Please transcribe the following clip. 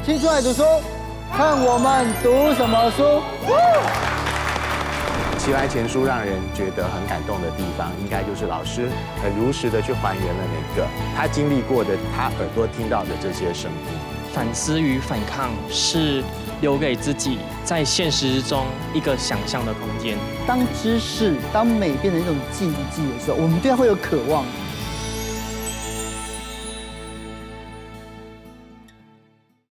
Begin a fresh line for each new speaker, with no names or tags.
青春爱读书，看我们读什么书。
齐来前书让人觉得很感动的地方，应该就是老师很如实的去还原了那个他经历过的、他耳朵听到的这些声音。
反思与反抗是留给自己在现实中一个想象的空间。
当知识、当美变成一种禁忌的时候，我们对它会有渴望。